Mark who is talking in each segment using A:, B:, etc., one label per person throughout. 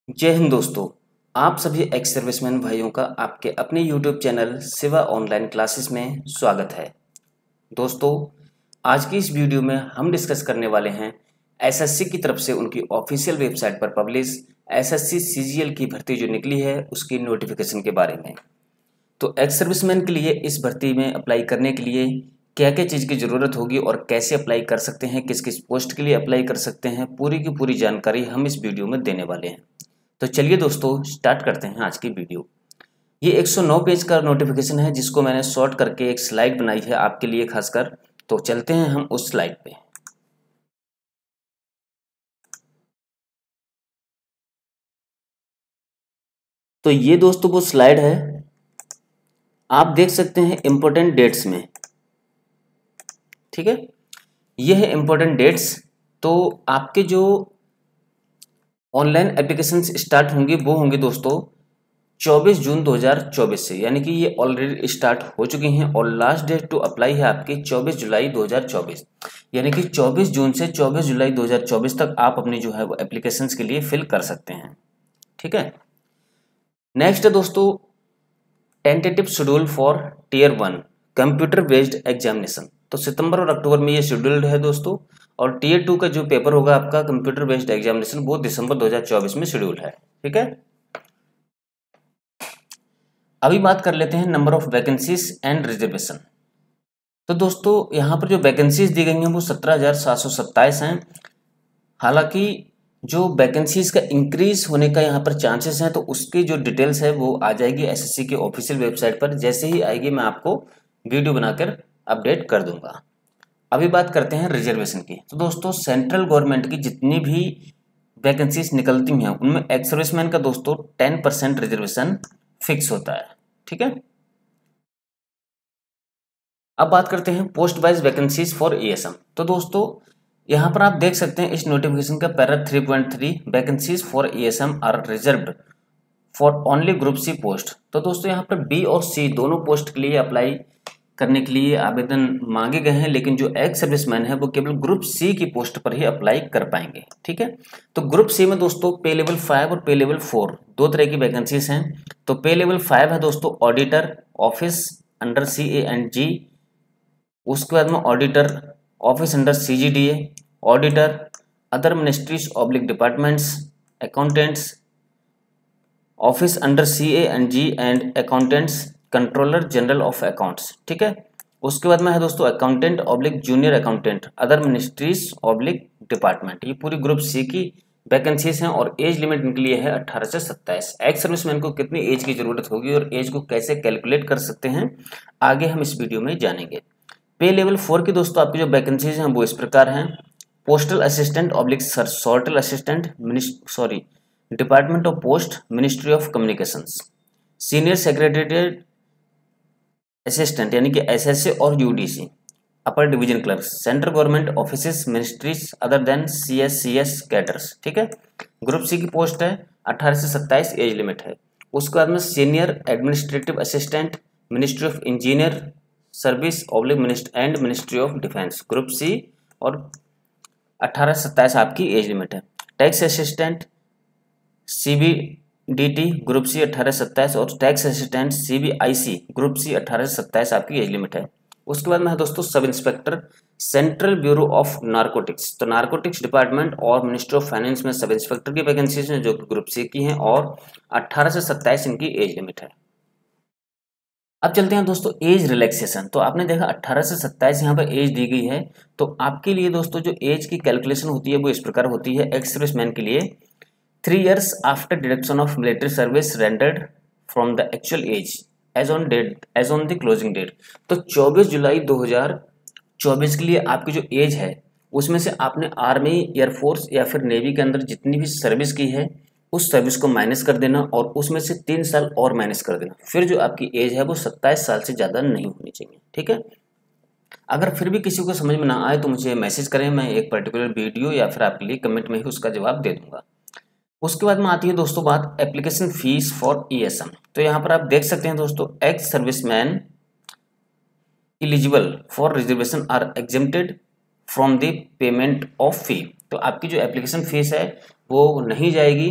A: जय हिंद दोस्तों। आप सभी एक्स सर्विसमैन भाइयों का आपके अपने YouTube channel Shiva online classes में स्वागत है। दोस्तों, आज की इस वीडियो में हम डिस्कस करने वाले हैं एसएससी की तरफ से उनकी ऑफिशियल वेबसाइट पर पब्लिश एसएससी सीजीएल की भर्ती जो निकली है उसकी नोटिफिकेशन के बारे में। तो एक्स सर्विसमैन के लिए इस भर्ती में अप्लाई करने के लिए क्या क्या चीज़ की ज़रूरत होगी और कैसे अप्लाई कर सकते हैं, किस किस पोस्ट के लिए अप्लाई कर सकते हैं, पूरी की पूरी जानकारी हम इस वीडियो में देने वाले हैं। तो चलिए दोस्तों, स्टार्ट करते हैं आज की वीडियो। ये 109 पेज का नोटिफिकेशन है जिसको मैंने शॉर्ट करके एक स्लाइड बनाई है आपके लिए खासकर। तो चलते हैं हम उस स्लाइड पे। तो ये दोस्तों वो स्लाइड है, आप देख सकते हैं इंपॉर्टेंट डेट्स में। ठीक है, ये है इंपॉर्टेंट डेट्स। तो आपके जो ऑनलाइन एप्लीकेशन स्टार्ट होंगे वो होंगे दोस्तों 24 जून 2024 से, यानी कि ये ऑलरेडी स्टार्ट हो चुकी हैं और लास्ट डेट टू अप्लाई है आपकी 24 जुलाई 2024, यानी कि 24 जून से 24 जुलाई 2024 तक आप अपनी जो है वो एप्लीकेशंस के लिए फिल कर सकते हैं। ठीक है, नेक्स्ट है दोस्तों tentative schedule for tier 1 computer based examination. तो सितंबर और अक्टूबर में ये शेड्यूल्ड है दोस्तों, और टीयर 2 का जो पेपर होगा आपका कंप्यूटर बेस्ड एग्जामिनेशन वो दिसंबर 2024 में शेड्यूल है। ठीक है, अभी बात कर लेते हैं number of vacancies and reservation. तो दोस्तों यहाँ पर जो वैकेंसीज दी गई हैं वो 17,727 हैं। हालांकि जो वैकेंसीज का इंक्रीज होने का यहाँ पर चांसेस हैं, तो उसकी जो डिटेल्स है वो आ जाएगी एसएससी के ऑफिशियल वेबसाइट पर। जैसे ही आएगी मैं आपको वीडियो बनाकर अपडेट कर दूंगा। अभी बात करते हैं रिजर्वेशन की। तो दोस्तों सेंट्रल गवर्नमेंट की जितनी भी वैकेंसीज निकलती हैं उनमें एक्स सर्विसमैन का दोस्तों 10% रिजर्वेशन फिक्स होता है। ठीक है, अब बात करते हैं post wise vacancies for ASM. तो दोस्तों यहाँ पर आप देख सकते हैं इस नोटिफिकेशन का para 3.3 vacancies for ASM are reserved for only group C post. तो दोस्तों यहाँ पर बी और सी दोनों पोस्ट के लिए अप्लाई करने के लिए आवेदन मांगे गए हैं, लेकिन जो एक्स सर्विसमैन है वो केवल ग्रुप सी की पोस्ट पर ही अप्लाई कर पाएंगे। ठीक है, तो ग्रुप सी में दोस्तों पे लेवल 5 और पे लेवल 4 दो तरह की वैकेंसीज हैं। तो पे लेवल 5 है दोस्तों ऑडिटर ऑफिस अंडर CA&G, उसके बाद में auditor office under CGDA, auditor other ministries oblique departments, accountants office under CA&G and accountants controller general of accounts. ठीक है, उसके बाद में है दोस्तों accountant oblique junior accountant other ministries oblique department. ये पूरी ग्रुप सी की वैकेंसीज हैं और एज लिमिट इनके लिए है 18 से 27। एक्स सर्विसमैन को कितनी एज की जरूरत होगी और एज को कैसे कैलकुलेट कर सकते हैं आगे हम इस वीडियो में जानेंगे। पे लेवल 4 की दोस्तों आपकी जो वैकेंसीज हैं वो इस प्रकार हैं। Postal assistant oblique sorting assistant department of post ministry of communications, senior secretariat assistant यानी कि SSA और UDC, upper division clerk central government offices ministries other than CS cadres. ठीक है, ग्रुप सी की पोस्ट है 18 से 27 एज लिमिट है। उसके बाद में senior administrative assistant ministry of engineer service oblique ministry of defence, group C और 18 से 27 आपकी एज लिमिट है। Tax assistant CBDT group C 18 से 27 और tax assistant CBIC group C 18 से 27 आपकी एज लिमिट है। उसके बाद में है दोस्तों sub inspector central bureau of narcotics. तो नारकोटिक्स डिपार्टमेंट और मिनिस्ट्री ऑफ फाइनेंस में सब इंस्पेक्टर की वैकेंसीज हैं जो कि ग्रुप सी की हैं और 18 से 27 इनकी एज लिमिट है। अब चलते हैं दोस्तों एज रिलैक्सेशन। तो आपने देखा 18 से 27 यहाँ पर एज दी गई है। तो आपके लिए दोस्तों जो एज की कैलकुलेशन होती है वो इस प्रकार होती है। एक्स सर्विसमैन के लिए 3 years after deduction of military service rendered from the actual age as on the closing date। तो 24 जुलाई 2024 के लिए आपकी जो एज है उसमें से आपने आर्मी, एयरफोर्स या फिर नेवी के अंदर जितनी भी सर्विस की है उस सर्विस को माइनस कर देना और उसमें से 3 साल और माइनस कर देना। फिर जो आपकी एज है वो 27 साल से ज़्यादा नहीं होनी चाहिए। ठीक है, अगर फिर भी किसी को समझ में ना आए तो मुझे मैसेज करें, मैं एक पर्टिकुलर वीडियो या फिर आपके लिए कमेंट में ही उसका जवाब दे दूंगा। उसके बाद में आती है दोस्तों बात एप्लीकेशन फीस फॉर एएसएम। तो यहाँ पर आप देख सकते हैं दोस्तों ex serviceman eligible for reservation are exempted from the payment of fee. तो आपकी जो एप्लीकेशन फीस है वो नहीं जाएगी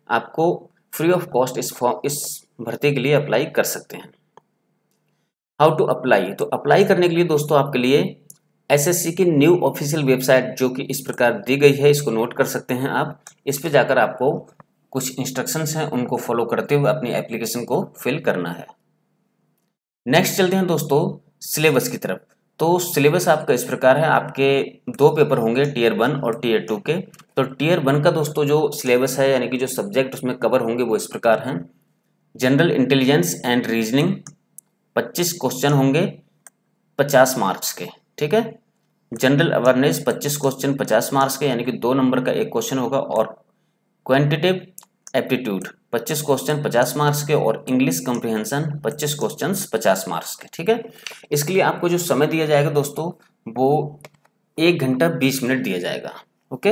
A: आपको फ्री ऑफ कॉस्ट इस भर्ती के लिए अप्लाई कर सकते हैं। हाउ टू अप्लाई, तो अप्लाई करने के लिए दोस्तों आपके लिए एसएससी की न्यू ऑफिशियल वेबसाइट जो कि इस प्रकार दी गई है, इसको नोट कर सकते हैं आप। इस पे जाकर आपको कुछ इंस्ट्रक्शंस हैं, उनको फॉलो करते हुए अपनी एप्लीकेशन को फिल करना है। नेक्स्ट चलते हैं दोस्तों सिलेबस की तरफ। तो सिलेबस आपका इस प्रकार है, आपके 2 पेपर होंगे टीयर 1 और टीयर 2 के। तो टीयर 1 का दोस्तों जो सिलेबस है यानी कि जो सब्जेक्ट उसमें कवर होंगे वो इस प्रकार हैं। General intelligence and reasoning 25 question होंगे 50 मार्क्स के, ठीक है। जनरल अवेयरनेस 25 क्वेश्चन 50 मार्क्स के यानी कि 2 नंबर का एक क्वेश्चन होगा। और क्वांटिटेटिव एप्टीट्यूड 25 क्वेश्चन 50 मार्क्स के और इंग्लिश कॉम्प्रिहेंशन 25 क्वेश्चन 50 मार्क्स के, ठीक है। इसके लिए आपको जो समय दिया जाएगा दोस्तों वो 1 घंटा 20 मिनट दिया जाएगा, okay.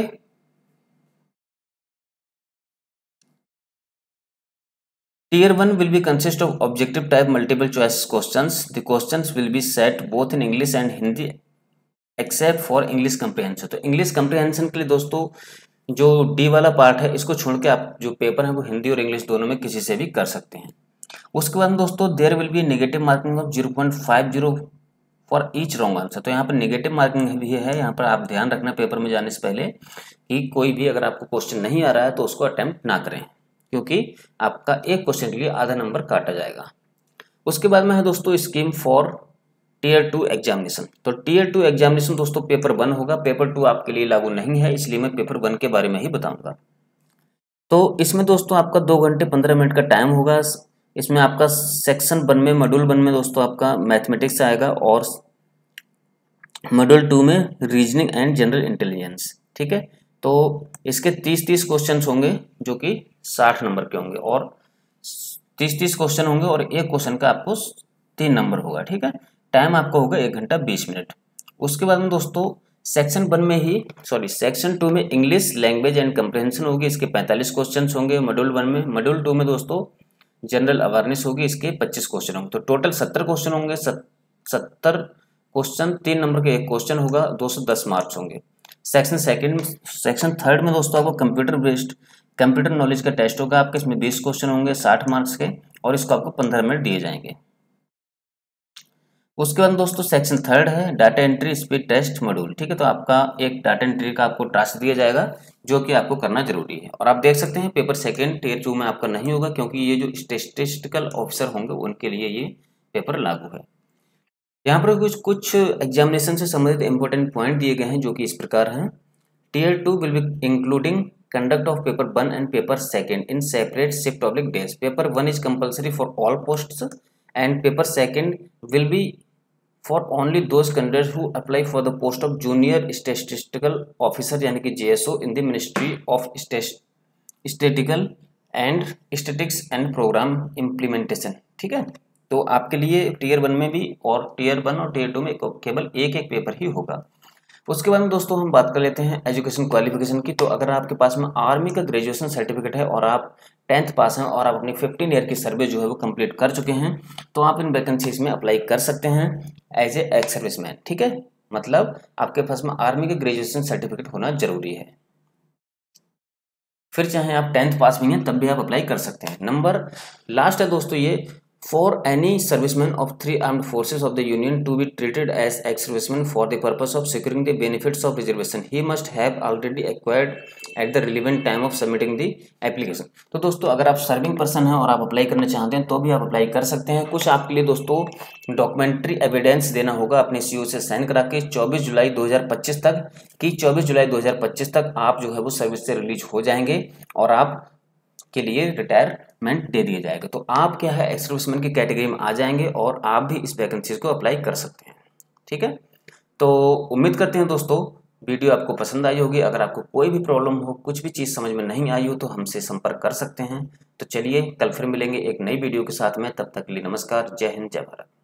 A: Tier 1 will be consist of objective type multiple choice questions. The questions will be set both in English and Hindi except for English comprehension. तो English comprehension के लिए दोस्तों जो डी वाला पार्ट है इसको छोड़ के आप जो पेपर है वो हिंदी और इंग्लिश दोनों में किसी से भी कर सकते हैं। उसके बाद दोस्तों there will be negative marking of 0.50 for each wrong answer. तो यहाँ पर नेगेटिव मार्किंग भी है, यहाँ पर आप ध्यान रखना पेपर में जाने से पहले कि कोई भी अगर आपको क्वेश्चन नहीं आ रहा है तो उसको अटेम्प्ट ना करें, क्योंकि आपका एक क्वेश्चन के लिए आधा नंबर काटा जाएगा। उसके बाद में है दोस्तों स्कीम फॉर टीयर 2 एग्जामिनेशन। तो टीयर 2 एग्जामिनेशन दोस्तों पेपर 1 होगा, पेपर 2 आपके लिए लागू नहीं है, इसलिए मैं पेपर 1 के बारे में ही बताऊंगा। तो इसमें दोस्तों आपका 2 घंटे 15 मिनट का टाइम होगा। इसमें आपका सेक्शन 1 में मॉड्यूल 1 में दोस्तों आपका मैथमेटिक्स आएगा और मॉड्यूल 2 में रीजनिंग एंड जनरल इंटेलिजेंस, ठीक है। तो इसके 30 क्वेश्चन होंगे जो कि 60 नंबर के होंगे और 30 क्वेश्चन होंगे और एक क्वेश्चन का आपको 3 नंबर होगा, ठीक है। टाइम आपका होगा 1 घंटा 20 मिनट। उसके बाद में दोस्तों सेक्शन 2 में इंग्लिश लैंग्वेज एंड कंप्रिहेंशन होगी, इसके 45 क्वेश्चन होंगे मॉड्यूल 1 में। मॉड्यूल 2 में दोस्तों जनरल अवेयरनेस होगी, इसके 25 क्वेश्चन होंगे। तो टोटल 70 क्वेश्चन होंगे। 70 क्वेश्चन 3 नंबर का एक क्वेश्चन होगा, 210 मार्क्स होंगे। सेक्शन 3 में दोस्तों आपको कंप्यूटर नॉलेज का टेस्ट होगा आपके, इसमें 20 क्वेश्चन होंगे 60 मार्क्स के और इसको आपको 15 मिनट दिए जाएंगे। उसके बाद दोस्तों सेक्शन 3 है data entry speed test module, ठीक है। तो आपका एक डाटा एंट्री का आपको टास्क दिया जाएगा जो कि आपको करना जरूरी है। और आप देख सकते हैं पेपर 2 टीयर 2 में आपका नहीं होगा, क्योंकि ये जो स्टैटिस्टिकल ऑफिसर होंगे उनके लिए ये पेपर लागू है। यहाँ पर कुछ एग्जामिनेशन से संबंधित इंपॉर्टेंट पॉइंट दिए गए हैं जो कि इस प्रकार हैं। Tier 2 will be including conduct of paper 1 and paper 2 in separate shift oblique days. Paper 1 is compulsory for all posts and paper 2 will be for only those candidates who apply for the post of junior statistical officer यानी कि JSO in the Ministry of Statistical and Statistics and Program Implementation, ठीक है। तो आपके लिए tier 1 में भी और टीयर 1 और टीयर 2 में केवल एक पेपर ही होगा। उसके बाद में दोस्तों हम बात कर लेते हैं एजुकेशन क्वालिफिकेशन की। तो अगर आपके पास में आर्मी का ग्रेजुएशन सर्टिफिकेट है और आप 10th पास हैं और आप अपनी 15 ईयर की सर्विस जो है वो कंप्लीट कर चुके हैं तो आप इन वैकेंसीज में अप्लाई कर सकते हैं एज ए एक्स सर्विसमैन, ठीक है। मतलब आपके पास में आर्मी का ग्रेजुएशन सर्टिफिकेट होना जरूरी है। फिर चाहे आप 10th पास भी हैं तब भी आप अप्लाई कर सकते हैं। नंबर लास्ट है दोस्तों ये, for any serviceman of 3 armed forces of the union to be treated as ex-serviceman for the purpose of securing the benefits of reservation, he must have already acquired at the relevant time of submitting the application। तो दोस्तों अगर आप serving person हैं और आप apply करना चाहते हैं तो भी आप अप्लाई कर सकते हैं। कुछ आपके लिए दोस्तों डॉक्यूमेंट्री एविडेंस देना होगा अपने सीओ से साइन करा के 24 जुलाई 2025 तक कि 24 जुलाई 2025 तक आप जो है वो सर्विस से रिलीज हो जाएंगे और आप के लिए रिटायरमेंट दे दिया जाएगा। तो आप क्या है एक्स सर्विसमैन की कैटेगरी में आ जाएंगे और आप भी इस वैकेंसीज को अप्लाई कर सकते हैं, ठीक है। तो उम्मीद करते हैं दोस्तों वीडियो आपको पसंद आई होगी। अगर आपको कोई भी प्रॉब्लम हो, कुछ भी चीज़ समझ में नहीं आई हो तो हमसे संपर्क कर सकते हैं। तो चलिए कल फिर मिलेंगे एक नई वीडियो के साथ में, तब तक के लिए नमस्कार, जय हिंद, जय भारत।